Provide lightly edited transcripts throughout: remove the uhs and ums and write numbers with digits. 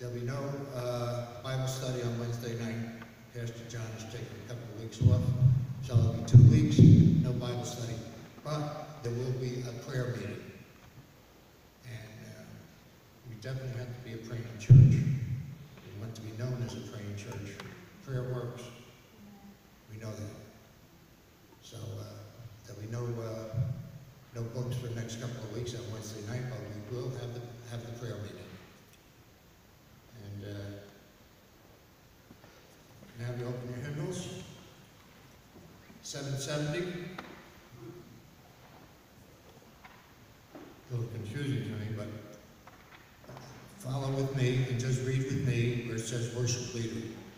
There'll be no Bible study on Wednesday night. Pastor John is taking a couple of weeks off, so it'll be 2 weeks, no Bible study. But there will be a prayer meeting. And we definitely have to be a praying church. We want to be known as a praying church. Prayer works. We know that. So there'll be no books for the next couple of weeks on Wednesday night, but we will have the prayer meeting. And now you open your hymnals. 770. A little confusing to me, but follow with me and just read with me where it says worship leader.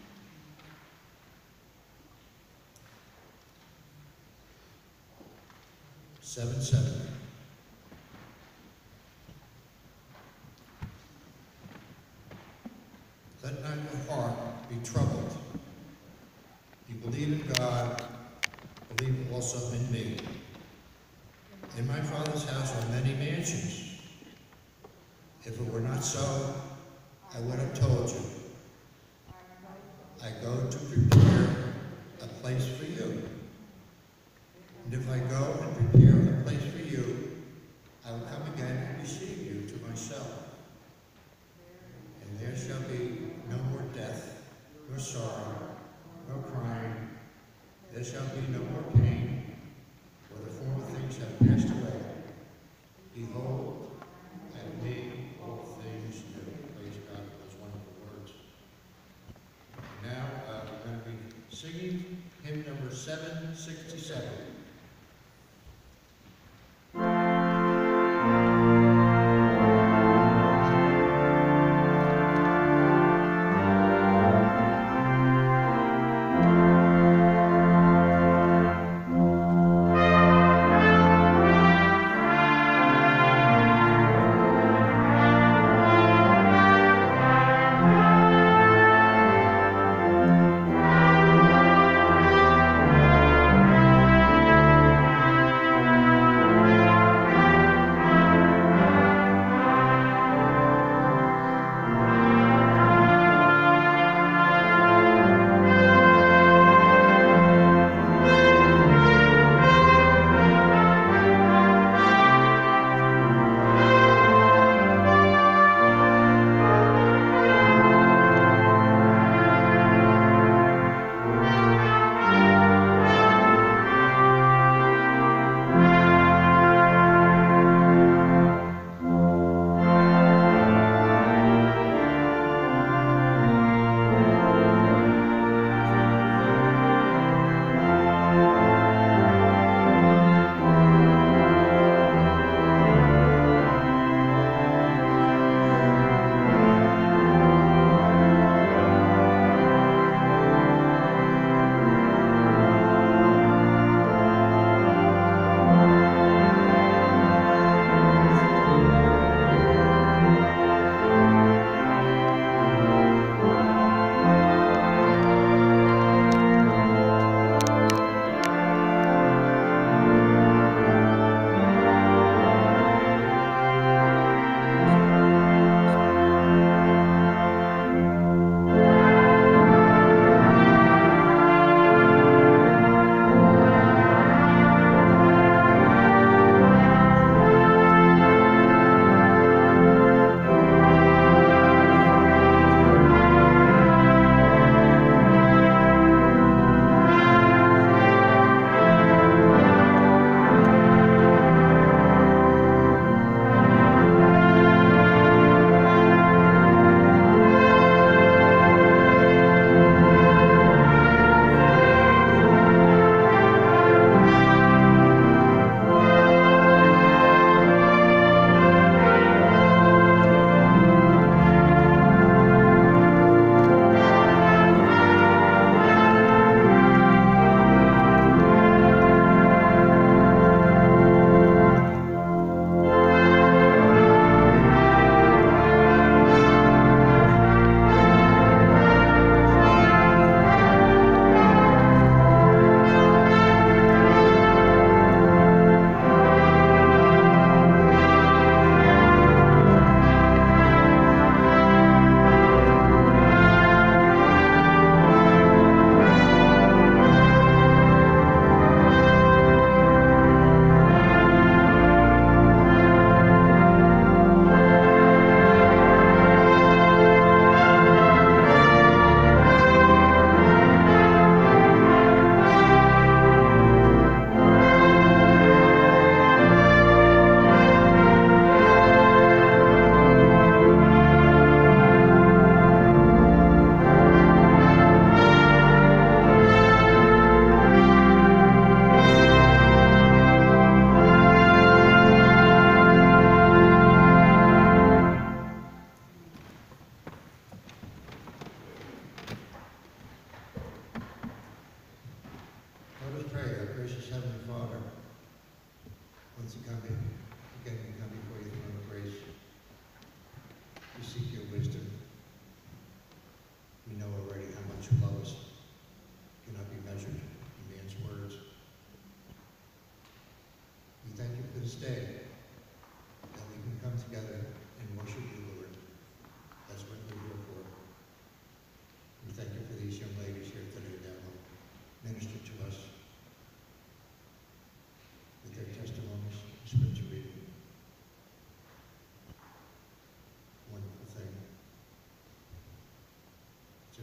Let not your heart be troubled. You believe in God, believe also in me. In my Father's house are many mansions. If it were not so, I would have told you. I go to prepare a place for you. And if I go and prepare a place for you, I will come again and receive you to myself. And there shall be no more death, nor sorrow, nor crying. There shall be no more pain, for the former things have passed away. Behold, I have made all things new. Praise God for those wonderful words. Now we're going to be singing hymn number 767.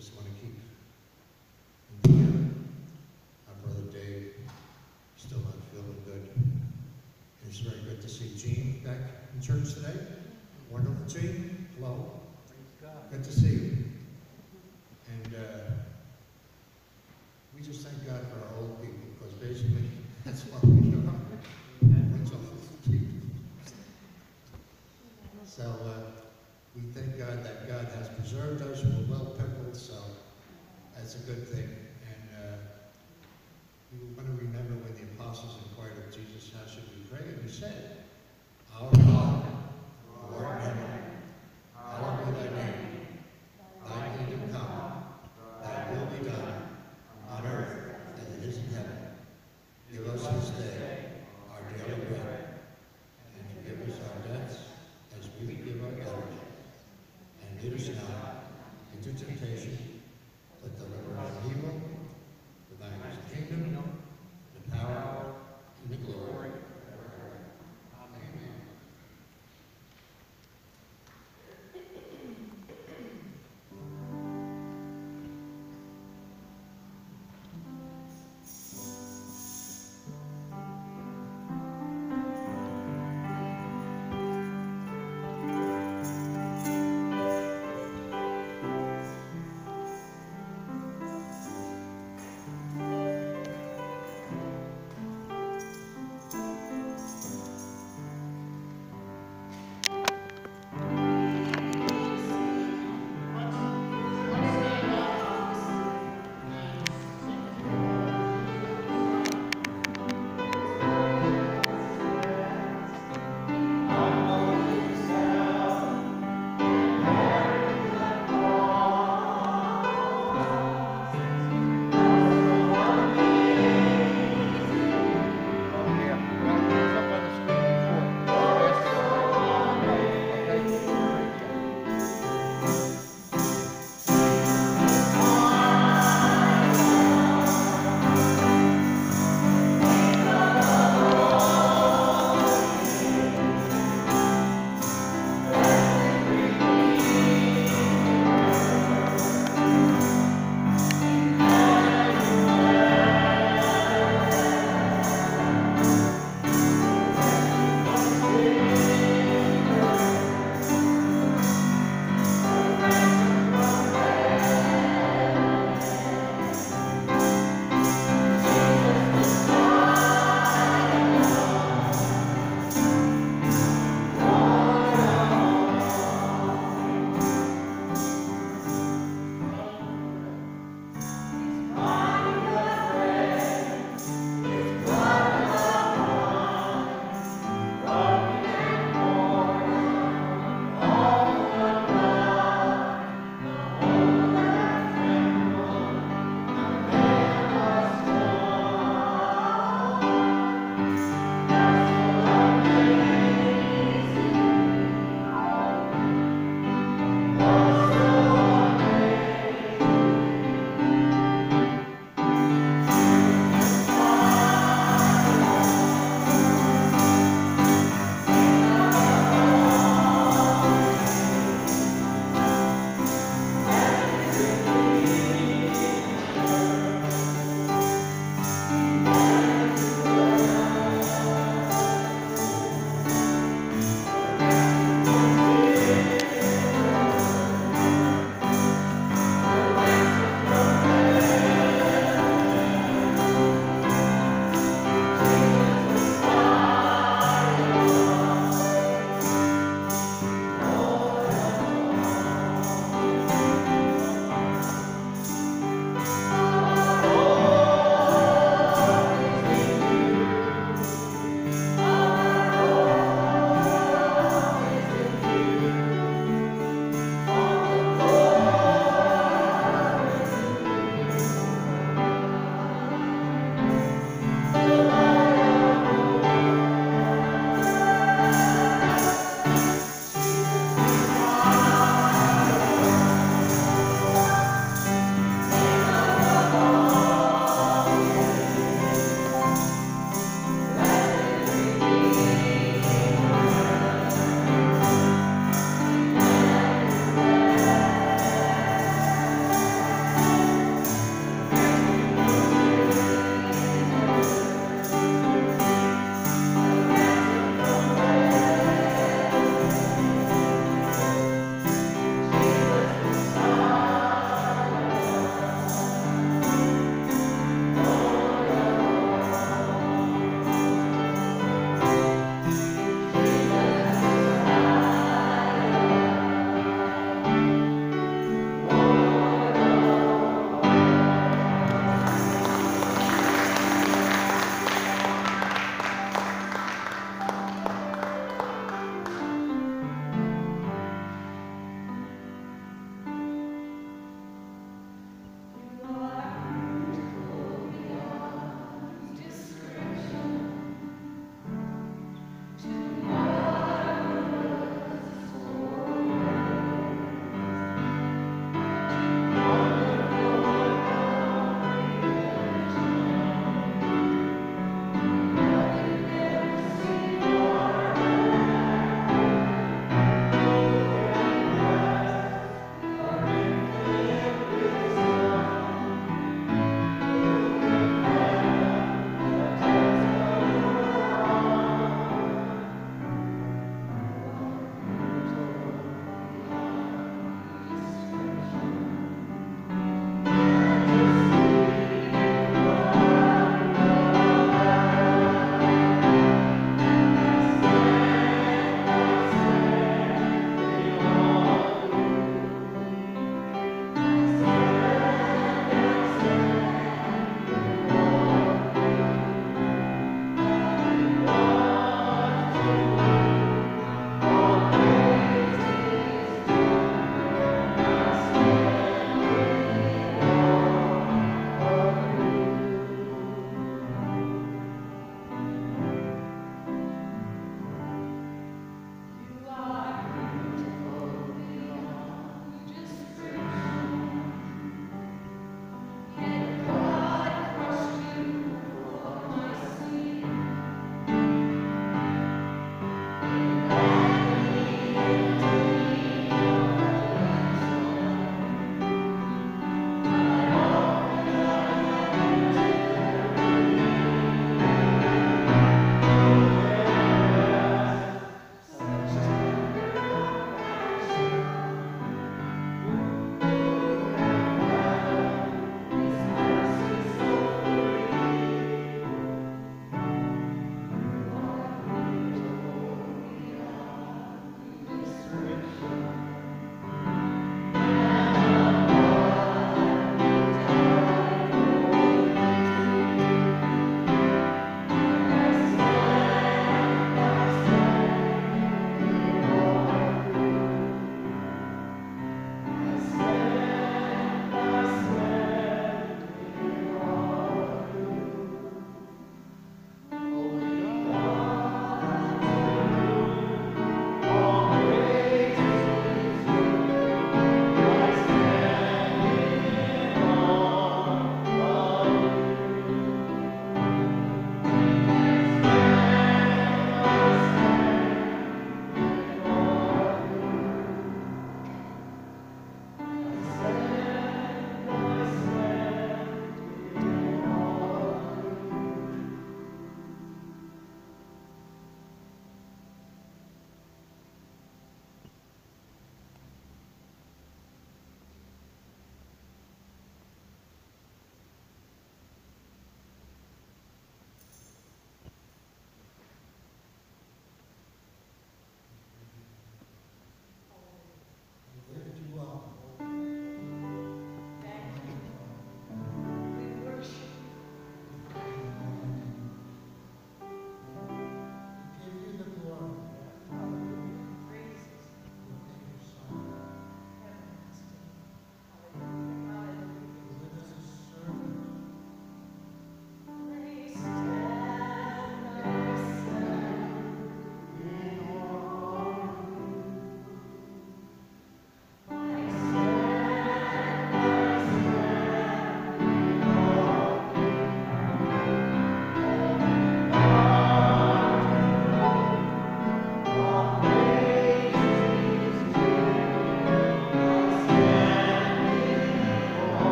just want to keep in here. Our brother Dave, still not feeling good. And it's very good to see Jean back in church today. Wonderful, Jean. Hello. Good to see you. And we just thank God for our old people, because basically that's what we are. That's old people. So we thank God that God has preserved us. We're well pickled, so that's a good thing. And we want to remember when the apostles inquired of Jesus, how should we pray? And he said, Our God, who art in heaven, hallowed be thy name. Thy kingdom come, thy will be done, on earth as it is in heaven. Give us this day our daily bread, and forgive us our debts as we forgive our debtors. And lead us not into temptation, but deliver us from evil. For thine is the kingdom, the power, and the glory. Amen.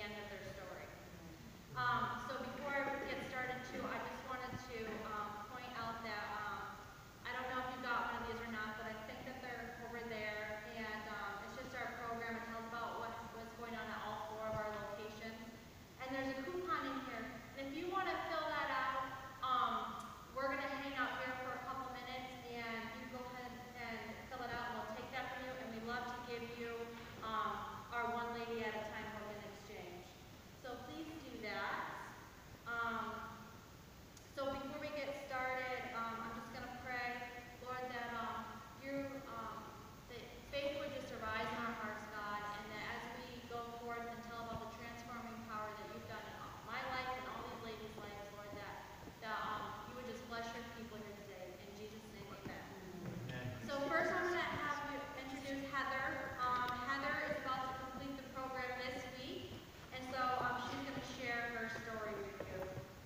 end of their story. So before I get started too, I just wanted to point out that I don't know if you got one of these or not, but I think that they're over there, and it's just our program. It tells about what's going on at all 4 of our locations. And there's a coupon in here, and if you want to fill that out, we're going to hang out here for a couple minutes, and you go ahead and fill it out, and we'll take that from you, and we'd love to give you our one lady at a time book in exchange. So please do that. So before we get started, I'm just going to pray, Lord, that that faith would just arise in our hearts, God, and that as we go forth and tell about the transforming power that you've done in my life and all these ladies' lives, Lord, that you would just bless your people here today. In Jesus' name, amen. So first I'm going to have you introduce Heather. Heather is about to complete the program this week, and so she's going to share her story with you.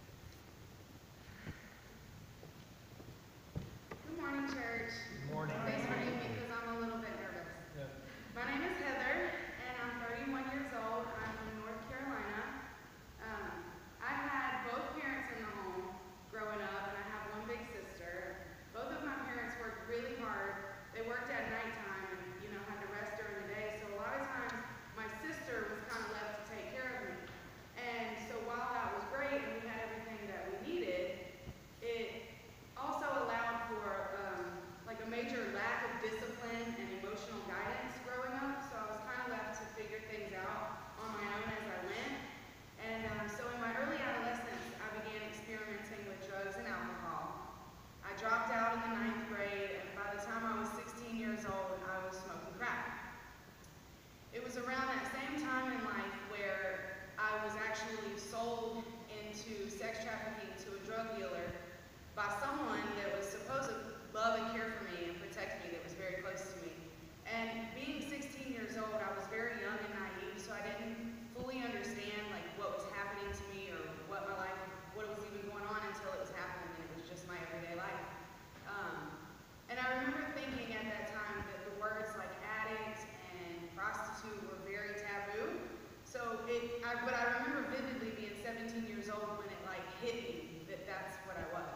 Good morning, church. Good morning. Please forgive me because I'm a little bit nervous. Yeah. My name is Heather, and I'm 31 years old. I'm from North Carolina. I had both parents in the home growing up, and I have one big sister. Both of my parents worked really hard. They worked at nighttime and, had to rest during the day. So a lot of times, my sister was kind of left to take care of me. And so while that was great and we had everything that we needed, it also allowed for like a major lack of discipline and emotional guidance growing up. So I was kind of left to figure things out on my own as I went. And so in my early adolescence, I began experimenting with drugs and alcohol. I dropped out in the 9th grade, and by the time I was 16 years old, I was smoking crack. It was around that same time in life where I was actually sold into sex trafficking to a drug dealer by someone that was supposed to love and care for me and protect me, that was very close to me. And being 16 years old, I was very young and naive, so I didn't fully understand what was happening to me or what was even going on until it was happening, and it was just my everyday life. And I remember thinking at that time that the words like addict and prostitute were very taboo. But I remember vividly being 17 years old when it hit me that that's what I was.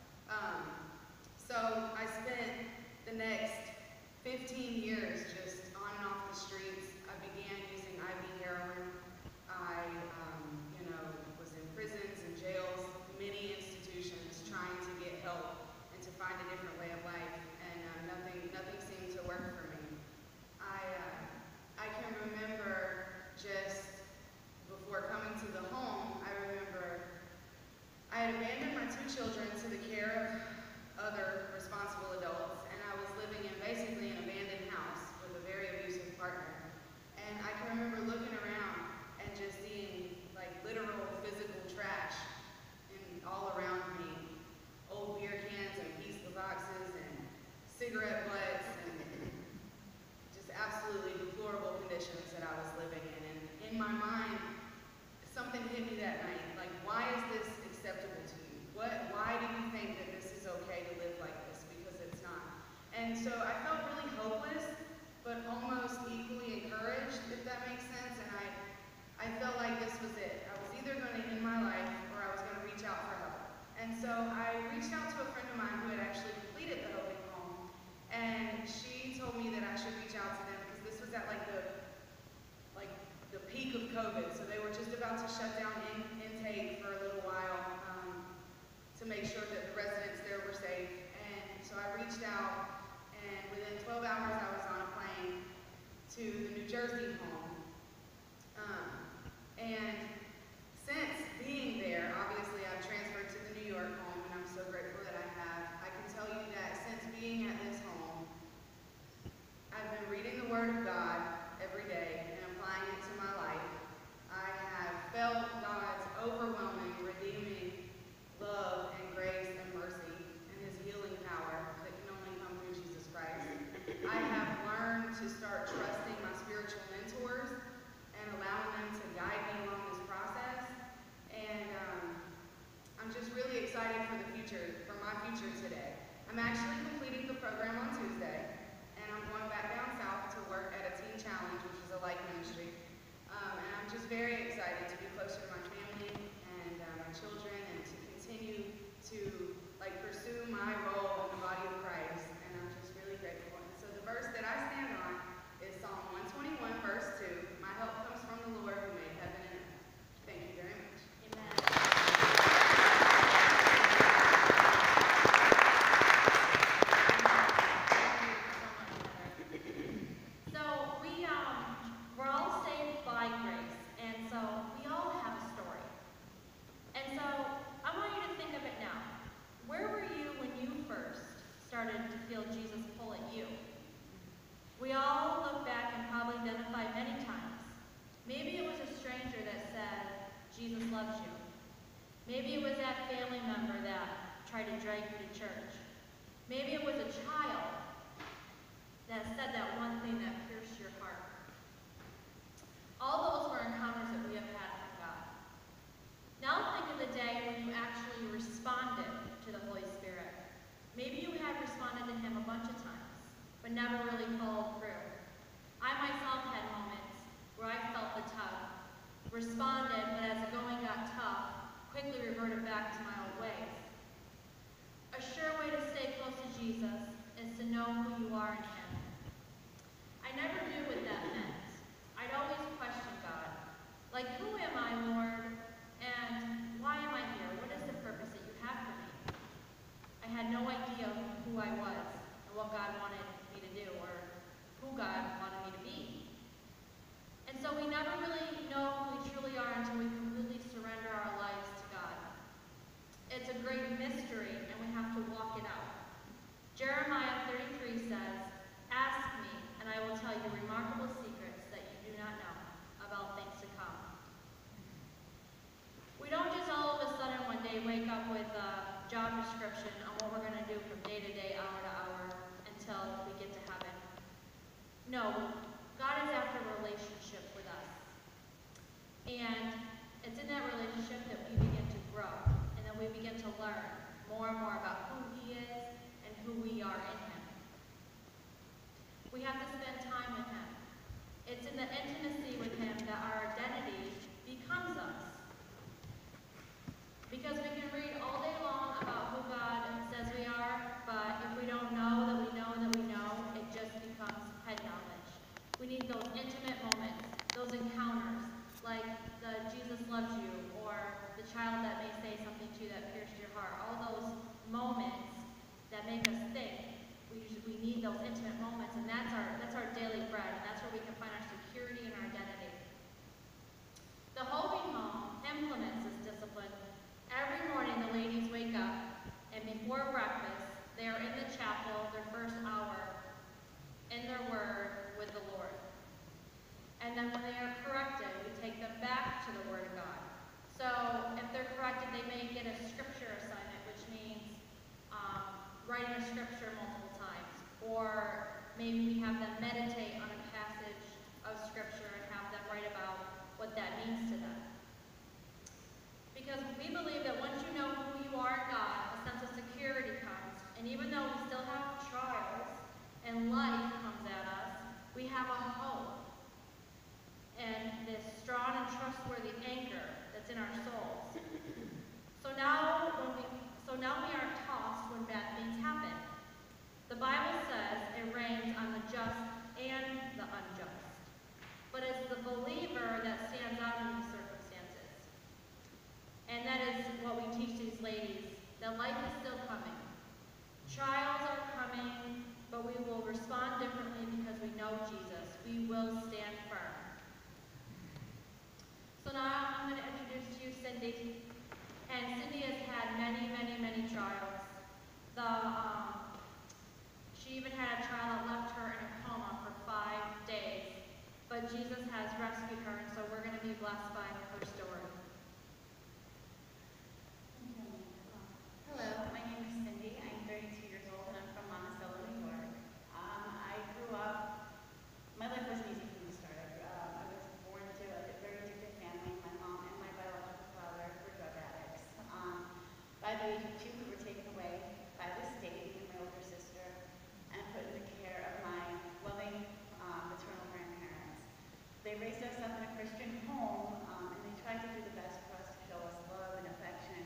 So I spent the next 15 years just on and off the streets. I began using IV heroin. I, was in prisons and jails, many institutions, trying to get help and to find a different way of life, and nothing seemed to work for me. I can remember just before coming to the home, I remember I had abandoned my 2 children to the care of other responsible adults, and I was living in basically an abandoned house with a very abusive partner. And I can remember looking around and just seeing literal physical trash all around me. Old beer cans and pizza boxes and cigarette butts and just absolutely deplorable conditions that I was living in. And in my mind, something hit me that night. Why is this acceptable to you? Why do you think that this is okay to live like this? Because it's not. And so I felt really hopeless, but almost equally encouraged, if that makes sense. And I felt like this was it. I was either going to end my life or I was going to reach out for help. And so I reached out to a friend of mine who had actually completed the Hoving Home, and she told me that I should reach out to them because this was at the peak of COVID. So they were just about to shut down intake for a little while to make sure that the residents there were safe. And so I reached out, and within 12 hours I was on a plane to the New Jersey home. And since being there, obviously I've transferred to the New York home, and I'm so grateful that I have. I can tell you that since being at this home, I've been reading the Word of God every day and applying it to my life. I have felt God's overwhelming, redeeming love and grace and mercy and His healing power that can only come through Jesus Christ. I have learned to start trusting my spiritual mentors and allowing them to guide me along this process. And I'm just really excited for my future today. I'm actually completing the program on Tuesday, and I'm going back down south to work at a teen challenge, which is a life ministry. And I'm just very excited children and to continue to pursue my role in the body of Christ. And I'm just really grateful. And so the verse that I stand on is Psalm 121, verse 2. My help comes from the Lord who made heaven and earth. Thank you very much. We're all saved by grace, and so we all have a story. And so I want you to think of it now. Where were you when you first started to feel Jesus pull at you? We all look back and probably identify many times. Maybe it was a stranger that said, Jesus loves you. Maybe it was that family member that tried to drag you to church. Maybe it was a child that said that one thing that pierced your heart. All those were encounters that we have had from God. Now think of the day when you actually responded to the Holy Spirit. Maybe you have responded to Him a bunch of times, but never really followed through. I myself had moments where I felt the tug, responded, but as the going got tough, quickly reverted back to my old ways. A sure way to stay close to Jesus is to know who you are in Him. I never knew what that meant. I'd always question God. Like, who am I, Lord? And why am I here? What is the purpose that you have for me? I had no idea who I was and what God wanted me to do or who God wanted me to be. And so we never really know who we truly are until we completely surrender our lives to God. It's a great mystery, and we have to walk it out. Jeremiah 33 says, "Ask me, and I will tell you remarkable secrets that you do not know about things to come." We don't just all of a sudden one day wake up with a job description on what we're going to do from day to day, hour to hour, until we get to heaven. No, God is after a relationship with us. And it's in that relationship that we begin to grow, and that we begin to learn more and more about who He is and who we are in Him. We have to spend time with Him. It's in the intimacy with Him that our identity becomes us. Because we can read all day long about who God says we are, but if we don't know that we know that we know, it just becomes head knowledge. We need those intimate moments, those encounters, like the Jesus loves you, or the child that may say something to you that pierced your heart. All those moments that make us think. We need those intimate moments, and that's our daily bread, and that's where we can find our security and our identity. The Hoving Home implements this discipline. Every morning the ladies wake up, and before breakfast, they are in the chapel their first hour in their word with the Lord. And then when they are corrected, we take them back to the Word of God. So if they're corrected, they may get a scripture assignment, which means writing a scripture multiple times. Or maybe we have them meditate on a passage of scripture and have them write about what that means to them. Because we believe that once you know who you are in God, a sense of security comes. And even though we still have trials and life comes at us, we have a hope and this strong and trustworthy anchor that's in our souls. So now we aren't tossed when bad things happen. The Bible says it rains on the just and the unjust. But it's the believer that stands out in these circumstances. And that is what we teach these ladies, that life is still coming. Trials are coming, but we will respond differently because we know Jesus. We will stand firm. So now I'm going to introduce to you Cindy. And Cindy has had many, many, many trials. She even had a child that left her in a coma for 5 days. But Jesus has rescued her, and so we're going to be blessed by her story. Hello, my name is Cindy. I'm 32 years old, and I'm from Monticello, New York. I grew up, my life wasn't easy from the start. I was born to a very addictive family. My mom and my biological father were drug addicts. By the age of 2, we were taken away by the state, me and my older sister, and put in the care of my loving maternal grandparents. They raised us up in a Christian home, and they tried to do the best for us to show us love and affection and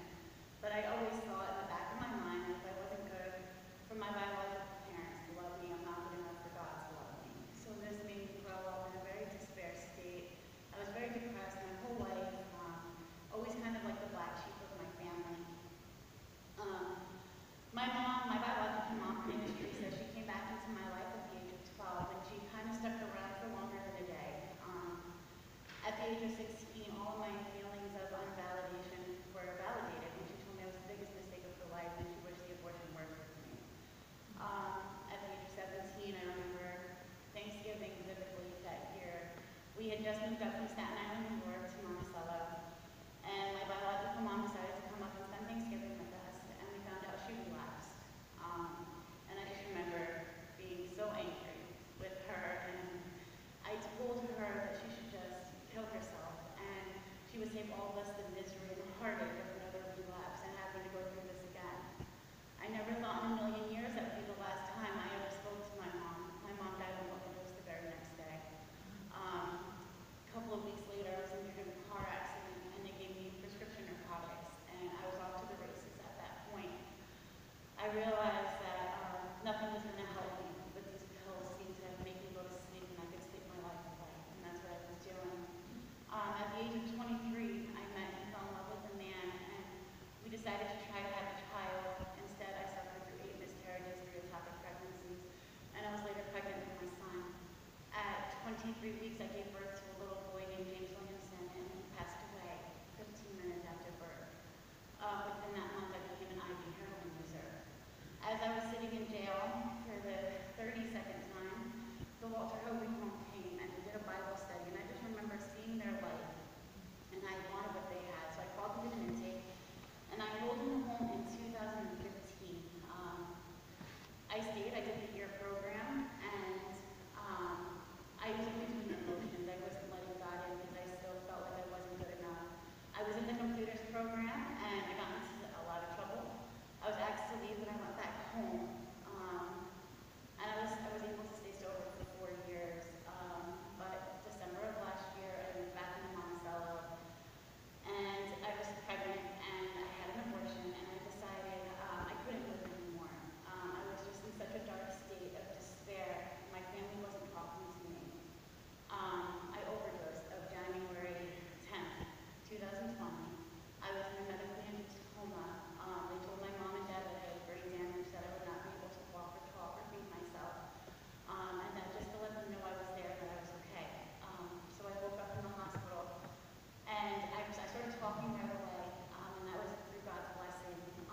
23 weeks, I gave birth to a little boy named James Williamson, and he passed away 15 minutes after birth. Within that month, I became an IV heroin user. As I was sitting in jail for the 32nd time, the Walter Hoving Home came and we did a Bible study, and I just remember seeing their light, and I wanted what they had, so I called them to an intake, and I enrolled in the home in 2015. I stayed, I did the year program, and I was in between emotions. I wasn't letting God in because I still felt like I wasn't good enough. I was in the computers program, and I got into a lot of trouble. I was asked to leave, and I went back home. And I was able to stay sober for 4 years. But December of last year, I went back into Monticello, and I was pregnant, and I had an abortion, and I decided I couldn't live anymore. I was just in such a dark state of despair. My family wasn't talking to me. I overdosed of January 10th, 2020. I was in a medically induced coma. They told my mom and dad that I had brain damage, that I would not be able to walk or talk or feed myself, and that just to let them know I was there, that I was okay. So I woke up in the hospital, and I started talking right away, and that was through God's blessing.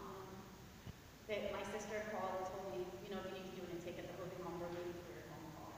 My sister called and told me, you know, you need to do an intake at the Hoving Home. We're waiting for your phone call.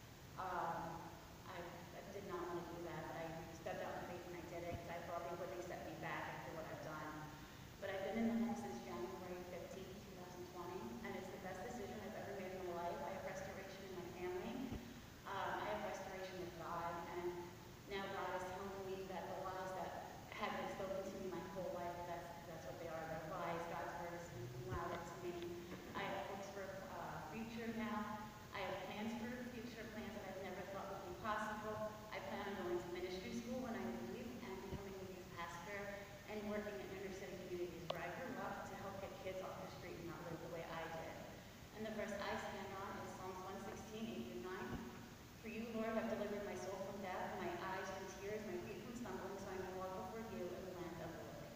I did not want to do that, but I stepped out in faith and I did it, because I thought they wouldn't accept me back after what I've done. But I've been in the home since January 15th, 2020, and it's the best decision I've ever made in my life. I have restoration in my family. I have restoration with God, and now God is telling me that the lies that have been spoken to me my whole life, that's what they are. They're lies. God's word is speaking louder to me. I have hopes for future now. I have plans for future, plans that I've never thought would be possible. I plan on going to ministry school when I leave and becoming a youth pastor and working in inner city communities where I grew up to help get kids off the street and not live the way I did. And the verse I stand on is Psalms 116, 8-9. For you, Lord, have delivered my soul from death, my eyes from tears, my feet from stumbling, so I may walk before you in the land of the living.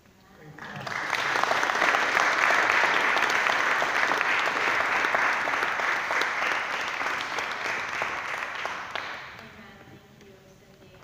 Amen. Thank you, Cindy.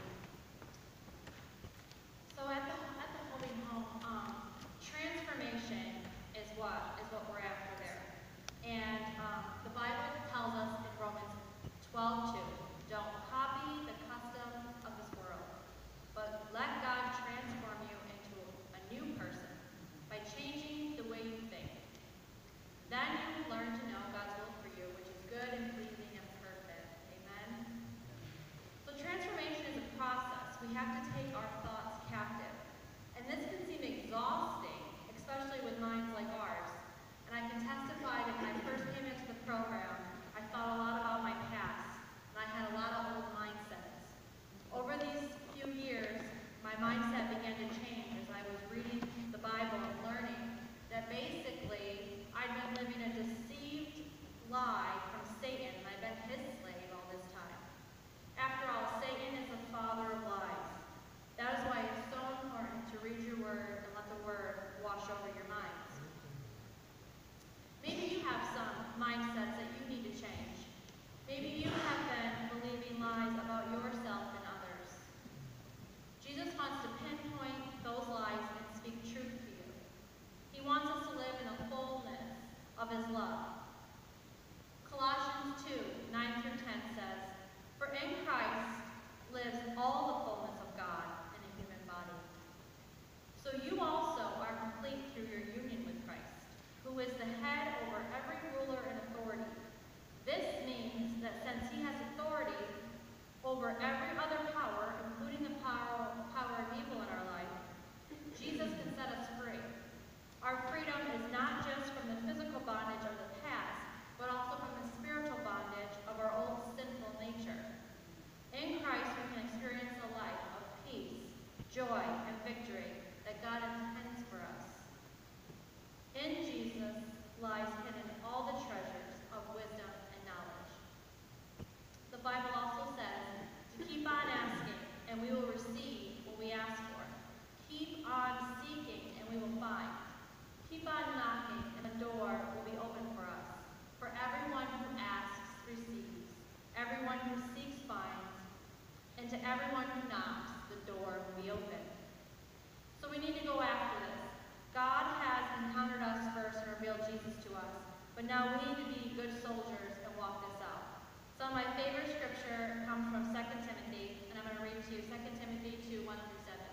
So at the Hoving Home, transformation is what we're after there. And the Bible tells us in Romans 12:2, don't copy the customs of this world, but let God transform you into a new person by changing the way you think. Then you will learn to know God's will for you, which is good and pleasing and perfect. Amen. So transformation is a process. We have to take our thoughts captive. And this can seem exhausting, especially with minds like ours. And I can testify that when I first came into the program, I thought a lot about my past, and I had a lot of old mindsets. Over these few years, my mindset began to change as I was reading the Bible and learning that basically I'd been living a deceived lie from Satan, and I've been his slave all this time. After all, Satan is the father of lies. That is why it's so important to read your word and let the word wash over your minds. Maybe you have some mindsets that you need to change. Maybe you have been believing lies about yourself and others. Jesus wants to pinpoint those lies and speak truth to you. He wants us to live in the fullness of his love. Colossians 2:9-10 says, for in Christ lives all the fullness of God in a human body. So you also are complete through your union with Christ, who is the head over every ruler and authority. This means that since he has authority over every other power, including the power of evil in our life, Jesus can set us free. Our freedom is not just from the physical bondage of the past, but also from the spiritual bondage of our old sinful nature. In Christ, we can experience a life of peace, joy, and victory that God intends for us. In Jesus lies hidden all the treasures of wisdom and knowledge. The Bible also says to keep on asking, and we will receive what we ask for. Keep on seeking, and we will find. Keep on knocking, and the door will be open for us. For everyone who asks receives. Everyone who seeks finds. everyone who knocks, the door will be open. So we need to go after this. God has encountered us first and revealed Jesus to us, but now we need to be good soldiers and walk this out. So my favorite scripture comes from 2 Timothy, and I'm going to read to you 2 Timothy 2, 1 through 7.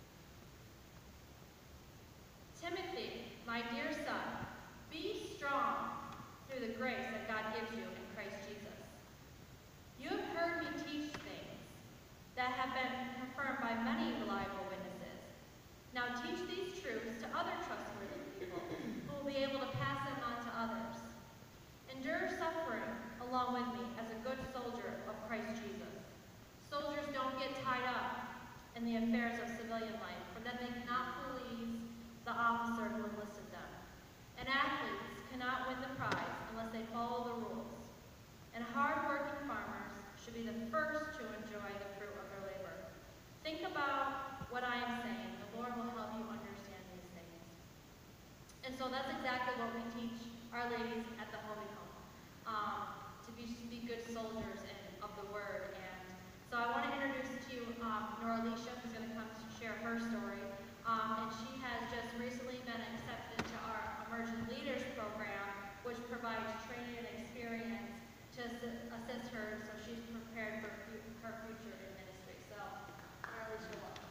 Timothy, my dear son, be strong through the grace that God gives you in Christ Jesus. You have heard me teach things that have been confirmed by many reliable witnesses. Now teach these truths to other trustworthy people who will be able to pass them on to others. Endure suffering along with me as a good soldier of Christ Jesus. Soldiers don't get tied up in the affairs of civilian life, for then they cannot please the officer who enlisted them. And athletes cannot win the prize unless they follow the rules. And hard-working farmers should be the first to enjoy the fruit of their labor. Think about what I am saying. The Lord will help you understand these things. And so that's exactly what we teach our ladies at the Hoving Home, to be good soldiers of the Word. And so I want to introduce to you Noralisha, who's going to come to share her story. And she has just recently been accepted into our Emerging Leaders Program, which provides training and experience to assist her so she's prepared for her future in ministry. So, Noralisha, welcome.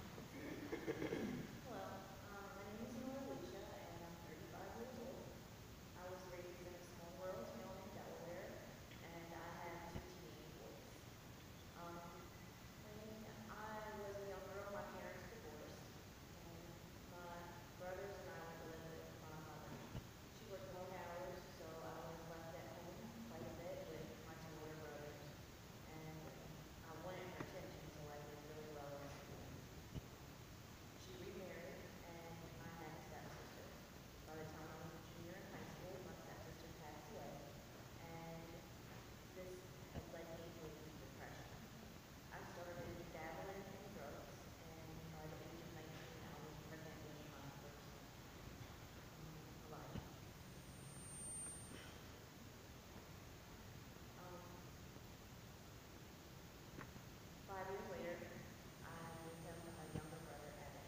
Hello, my name is Alicia, and I'm 35 years old. I was raised in a small rural town in Delaware, and I have 2 teenage boys. When I was a young girl, my parents divorced, and my brothers and I went to live with my mother. She worked long hours, so I was left at home quite a bit with my 2 older brothers, and I wanted her attention, so I did really well in school. She remarried, and I had a stepsister. By the time I was a junior in high school, my stepsister passed away, and this has led me to a deep depression. I started dabbling in drugs, and by the age of 19, I was pregnant with my first life. 5 years later, I gave him a younger brother, Evan.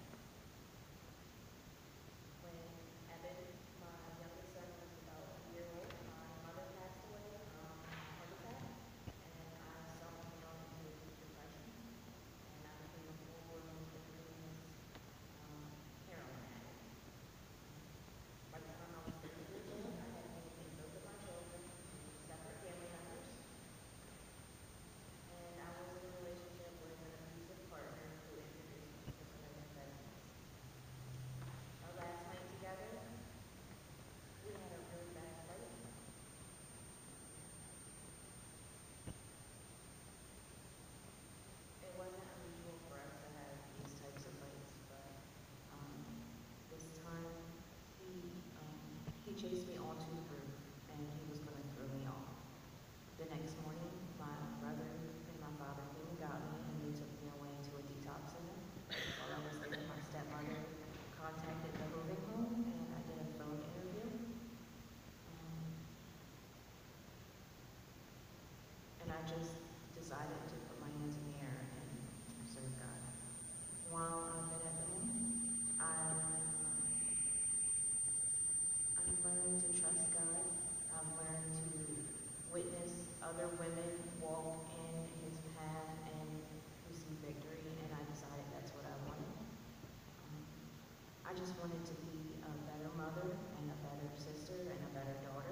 When Evan, my youngest son, was about a year old, my mother passed away from a heart attack, and I suffered from a deep depression, and I became a full-blown intravenous heroin addict. By the time I was 30 years old, I had taken both of my children to separate family members, and I was in a relationship with an abusive partner who introduced me to some amphetamines. Our last night together, we had a really bad fight. It wasn't unusual for us to have these types of fights, but this time he chased me onto the roof, and he was going to throw me off. The next morning, my brother and my father came and got me, and they took me away to a detox center. While I was there, my stepmother contacted the Hoving Home, and I did a phone interview. And I just decided to put my hands in the air and serve God. While I've been at the home, I've learned to trust God. I've learned to witness other women walk in His path and receive victory, and I decided that's what I wanted. I just wanted to be a better mother and a better sister and a better daughter.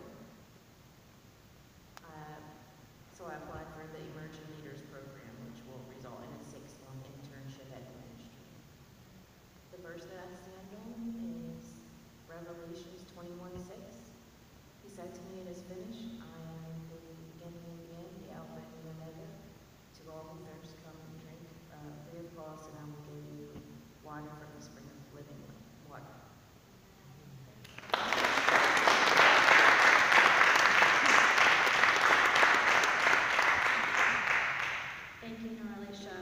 So I applied for the Emerging Leaders Program, which will result in a 6-month internship at the ministry. The verse that I stand on is Revelations 21:6. He said to me, "It is finished. I am the beginning and the end, the Alpha and the Omega. To all who thirst, come and drink free of cost, and I will give you water from the spring of living water." Thank you, Noralisha.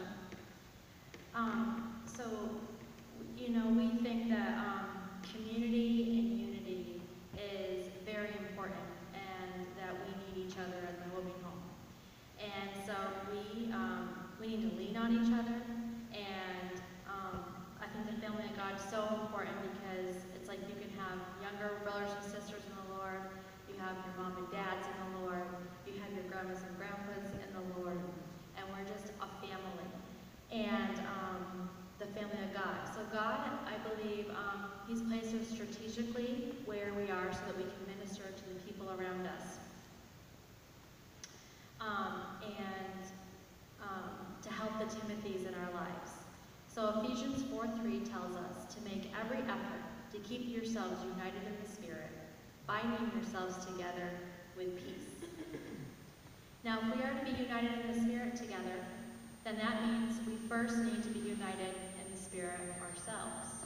So, we think that community and unity is very important, and that we need each other at the Hoving Home. And so we need to lean on each other. And I think the family of God is so important because it's like you can have younger brothers and sisters in the Lord, you have your mom and dads in the Lord, you have your grandmas and grandpas in the Lord, and we're just a family. And the family of God. So God, I believe, He's placed us strategically where we are so that we can minister to the people around us. To help the Timothys in our lives. So Ephesians 4:3 tells us to make every effort to keep yourselves united in the Spirit, binding yourselves together with peace. Now, if we are to be united in the Spirit together, then that means we first need to be united in the Spirit ourselves.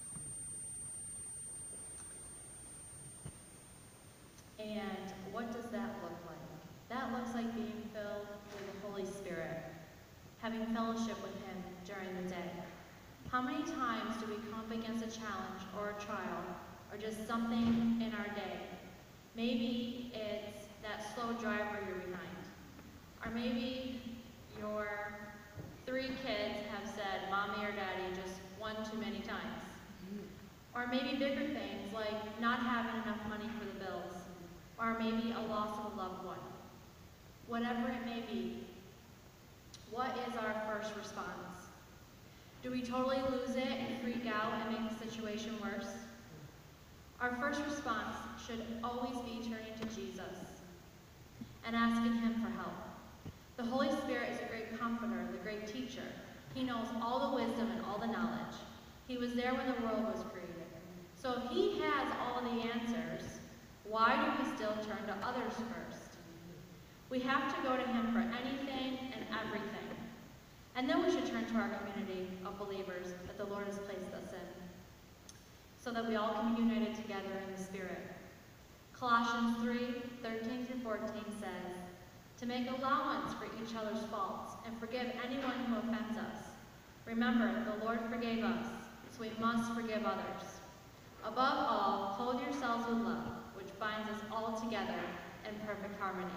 And what does that look like? That looks like being filled with the Holy Spirit, having fellowship with Him during the day. How many times do we come up against a challenge or a trial or just something in our day? Maybe it's that slow driver you're behind. Or maybe your 3 kids have said mommy or daddy just one too many times. Or maybe bigger things like not having enough money for the bills. Or maybe a loss of a loved one. Whatever it may be, what is our first response? Do we totally lose it and freak out and make the situation worse? Our first response should always be turning to Jesus and asking Him for help. The Holy Spirit is a great comforter, the great teacher. He knows all the wisdom and all the knowledge. He was there when the world was created. So if He has all the answers, why do we still turn to others first? We have to go to Him for anything and everything. And then we should turn to our community of believers that the Lord has placed us in, so that we all can be united together in the Spirit. Colossians 3:13-14 says, to make allowance for each other's faults and forgive anyone who offends us. Remember, the Lord forgave us, so we must forgive others. Above all, clothe yourselves with love, which binds us all together in perfect harmony.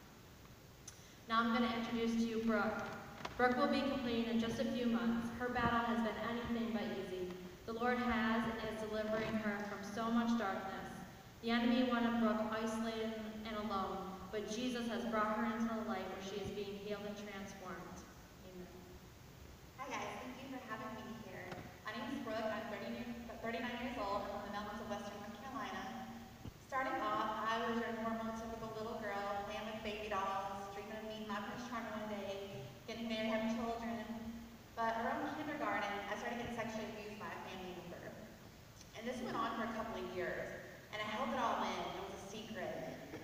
Now I'm going to introduce to you Brooke. Brooke will be completing in just a few months. Her battle has been anything but easy. The Lord has and is delivering her from so much darkness. The enemy wanted Brooke isolated and alone, but Jesus has brought her into the light where she is being healed and transformed. Amen. Hi guys, thank you for having me here. My name is Brooke. I'm 39 years old. I'm from the mountains of Western North Carolina. Starting off, I was your normal, typical little girl playing with baby dolls, dreaming of meeting my Prince Charming one day, getting married, having children. But around kindergarten, I started getting sexually abused by a family member. And this went on for a couple of years, and I held it all in. It was a secret.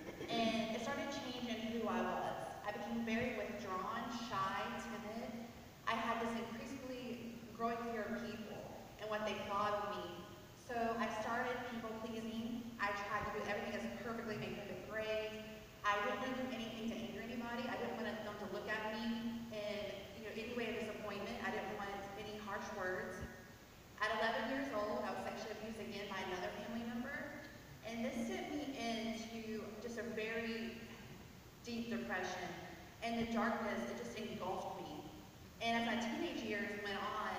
And it started changing who I was. I became very withdrawn, shy, timid. I had this increasingly growing fear of people and what they thought of me. So I started people pleasing. I tried to do everything as perfectly, make them look great. I didn't want to do anything to anger anybody. I didn't want them to look at me in any way of disappointment. I didn't want any harsh words. At 11 years old, I was sexually abused again by another family member. And this sent me into just a very deep depression. And the darkness, it just engulfed me. And as my teenage years went on,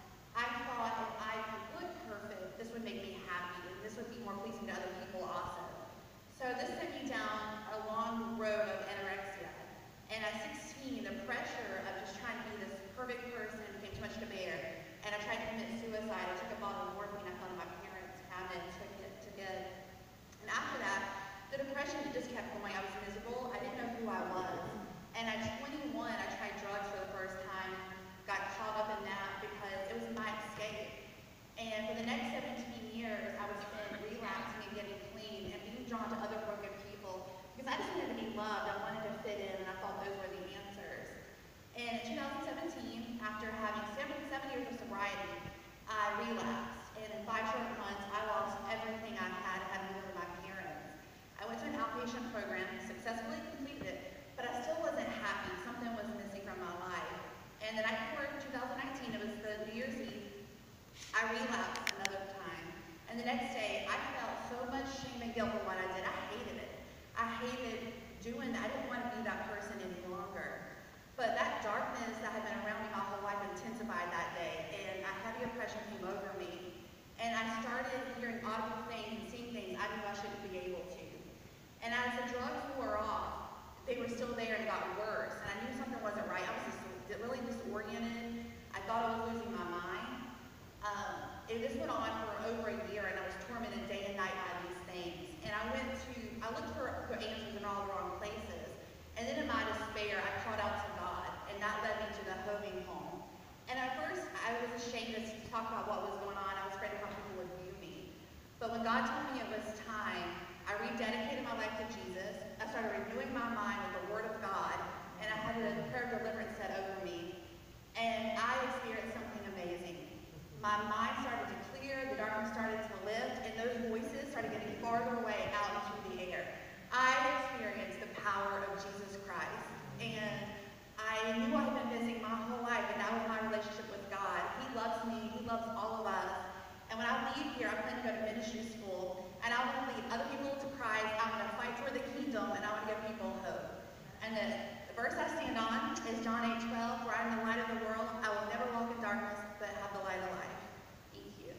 I thought if I could look perfect, this would make me happy, and this would be more pleasing to other people also. So this sent me down a long road of anorexia. And at 16, the pressure of just trying to be this perfect person became too much to bear. And I tried to commit suicide. I took a bottle of morphine I found in my parents' cabinet and took it to get. And after that, the depression just kept going. I was miserable. I didn't know who I was. And at 21, I tried drugs for the first time, got caught up in that because it was my escape. And for the next 17 years, I was spent relapsing and getting clean and being drawn to other broken people because I just wanted to be loved. I wanted to fit in, and I thought those were the answers. And in 2017, after having 7 years of sobriety, I relapsed. And in 5 short months, I lost everything I had to live with my parents. I went to an outpatient program, successfully completed it, but I still wasn't happy. Something was missing from my life. And the night before 2019, it was the New Year's Eve, I relapsed another time. And the next day, I felt so much shame and guilt for what I did. I hated it. I hated doing that. I didn't want to be that person any longer. But that darkness that had been around me my looked for answers in all the wrong places. And then in my despair, I called out to God, and that led me to the Hoving Home. And at first, I was ashamed to talk about what was going on. I was afraid of how people would view me. But when God told me it was time, I rededicated my life to Jesus. I started renewing my mind with the Word of God, and I had a prayer of deliverance said over me. And I experienced something amazing. My mind started to clear, the darkness started to lift, and those voices started getting farther away out into the air. I experienced the power of Jesus Christ, and I knew I had been missing my whole life, and that was my relationship with God. He loves me, He loves all of us. And when I leave here, I plan to go to ministry school, and I want to lead other people to Christ. I'm going to fight for the kingdom, and I want to give people hope. And the verse I stand on is John 8:12, "For I am the light of the world. I will never walk in darkness, but have the light of life." Thank you.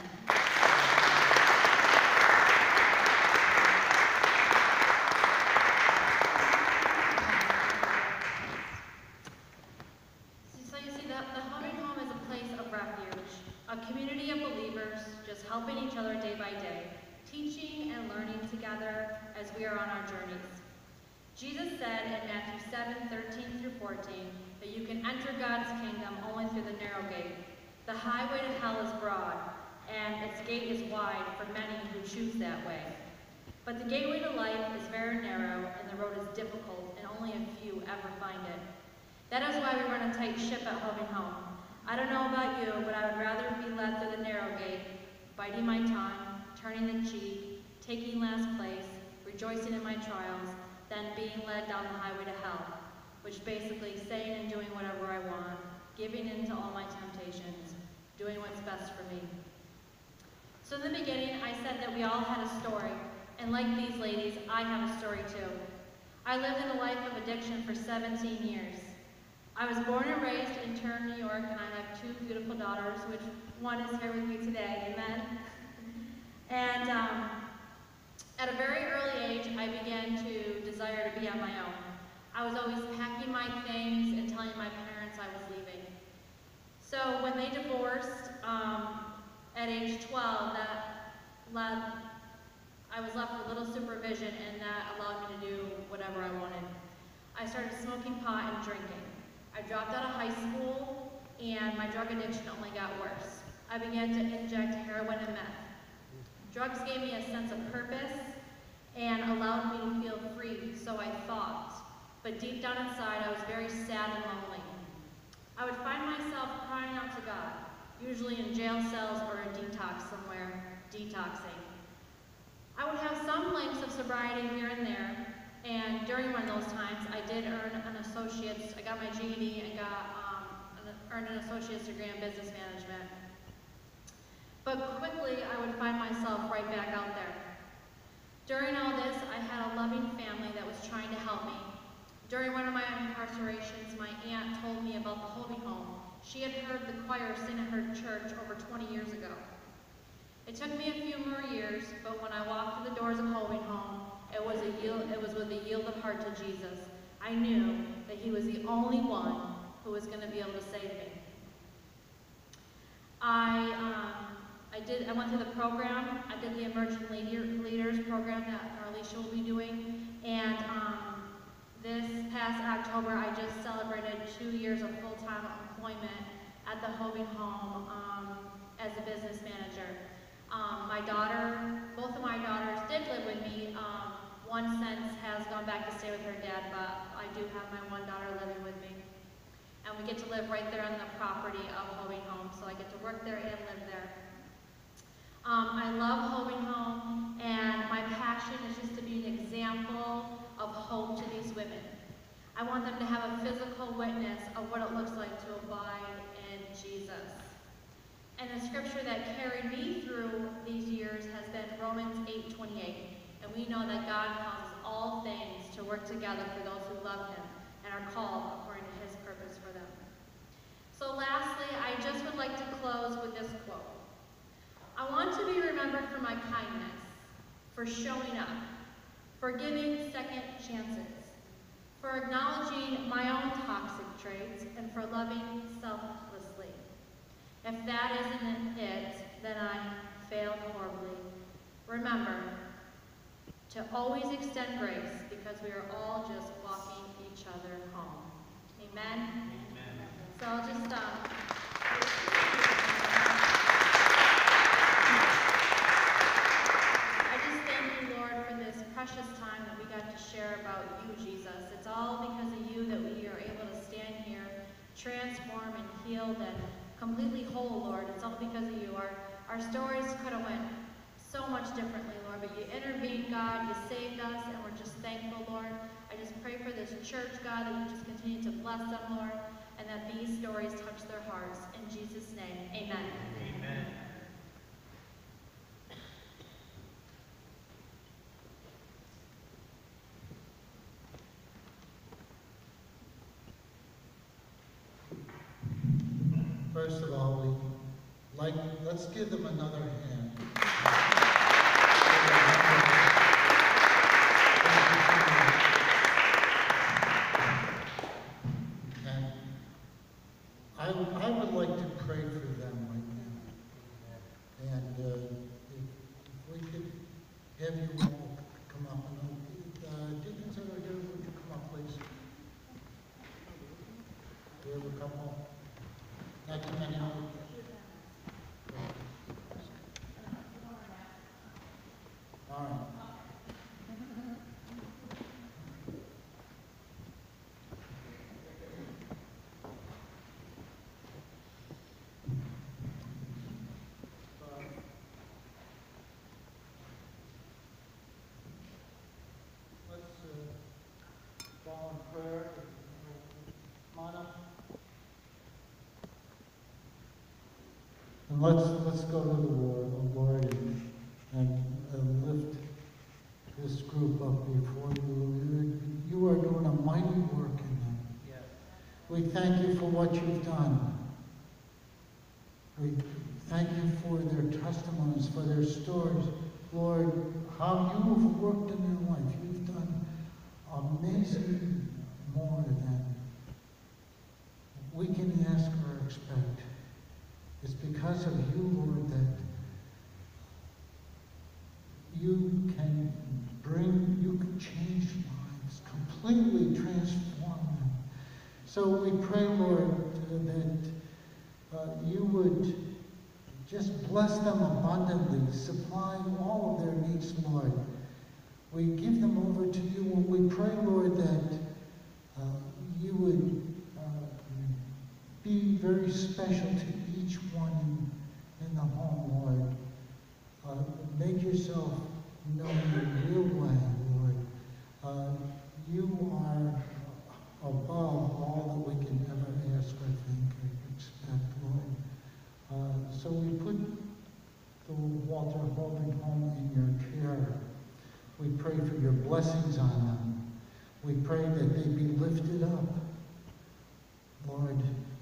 So you see, the Hoving Home is a place of refuge, a community of believers just helping each other day by day, teaching and learning together as we are on our journeys. Jesus said in Matthew 7:13-14, that you can enter God's kingdom only through the narrow gate. The highway to hell is broad, and its gate is wide for many who choose that way. But the gateway to life is very narrow, and the road is difficult, and only a few ever find it. That is why we run a tight ship at Hoving Home. I don't know about you, but I would rather be led through the narrow gate, biting my tongue, turning the cheek, taking last place, rejoicing in my trials, than being led down the highway to hell, which basically saying and doing whatever I want, giving in to all my temptations, doing what's best for me. So in the beginning, I said that we all had a story, and like these ladies, I have a story too. I lived in a life of addiction for 17 years. I was born and raised in Turin, New York, and I have two beautiful daughters, which one is here with me today, amen? And at a very early age, I began to desire to be on my own. I was always packing my things and telling my parents I was leaving. So when they divorced at age 12, I was left with little supervision, and that allowed me to do whatever I wanted. I started smoking pot and drinking. I dropped out of high school, and my drug addiction only got worse. I began to inject heroin and meth. Drugs gave me a sense of purpose and allowed me to feel free, so I thought. But deep down inside, I was very sad and lonely. I would find myself crying out to God, usually in jail cells or a detox somewhere, detoxing. I would have some blinks of sobriety here and there, and during one of those times, I did earn an associate's. I got my GED and earned an associate's degree in business management. But quickly, I would find myself right back out there. During all this, I had a loving family that was trying to help me. During one of my incarcerations, my aunt told me about the Hoving Home. She had heard the choir sing at her church over 20 years ago. It took me a few more years, but when I walked through the doors of Hoving Home, it was with a yielded heart to Jesus. I knew that He was the only one who was going to be able to save me. I went through the program. I did the Emerging Leaders program that Marlisha will be doing, and this past October, I just celebrated 2 years of full-time employment at the Hoving Home as a business manager. Both of my daughters did live with me. One since has gone back to stay with her dad, but I do have my one daughter living with me. And we get to live right there on the property of Hoving Home, so I get to work there and live there. I love Hoving Home, and my passion is just to be an example of hope to these women. I want them to have a physical witness of what it looks like to abide in Jesus. And the scripture that carried me through these years has been Romans 8:28. And we know that God causes all things to work together for those who love Him and are called according to His purpose for them. So lastly, I just would like to close with this quote. I want to be remembered for my kindness, for showing up, for giving second chances, for acknowledging my own toxic traits, and for loving selflessly. If that isn't it, then I failed horribly. Remember, to always extend grace because we are all just walking each other home. Amen? Amen. So I'll just, I just thank you, Lord, for this precious time that we got to share about you, Jesus. It's all because of you that we are able to stand here, transformed and healed and completely whole, Lord. It's all because of you. Our stories could have went so much differently, Lord, but you intervened, God. You saved us, and we're just thankful, Lord. I just pray for this church, God, that you just continue to bless them, Lord, and that these stories touch their hearts. In Jesus' name, amen. Amen. First of all, let's give them another hand. And I would like to pray for them right now. And if we could have you all come up. And deacons over here, would you come up, please? Do we have a couple? Not too many. All right. Let's fall in prayer. Come on up. And let's go to the Lord and lift this group up before you. You are doing a mighty work in them. Yes. We thank you for what you've done. We thank you for their testimonies, for their stories. Lord, how you have worked in their life. You've done amazing more than we can ask or expect. It's because of you, Lord, that you can change lives, completely transform them. So we pray, Lord, that you would just bless them abundantly, supply all of their needs, Lord. We give them over to you, and we pray, Lord, that you would be very special to each one in the home, Lord. Make yourself known in a real way, Lord. You are above all that we can ever ask or think or expect, Lord. So we put the Walter Hoving Home in your care. We pray for your blessings on them. We pray that they be lifted up. Lord,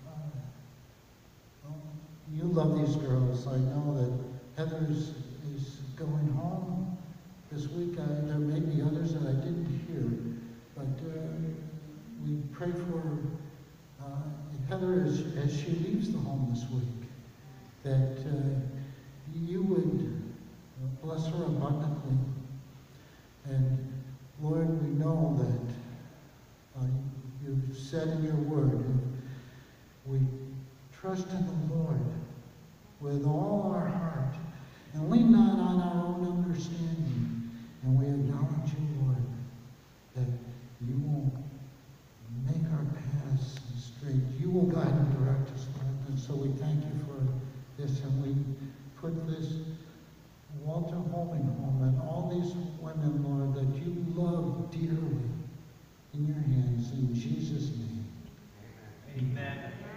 you love these girls. I know that Heather is going home this week. There may be others that I didn't hear, but we pray for Heather as she leaves the home this week, that you would bless her abundantly. And Lord, we know that you've said in your word, we trust in the Lord with all our heart, and lean not on our own understanding. And we acknowledge you, Lord, that you will make our paths straight. You will guide and direct us, Lord. And so we thank you for this, and we put this Walter Hoving Home and all these women, Lord, that you love dearly in your hands. In Jesus' name. Amen. Amen.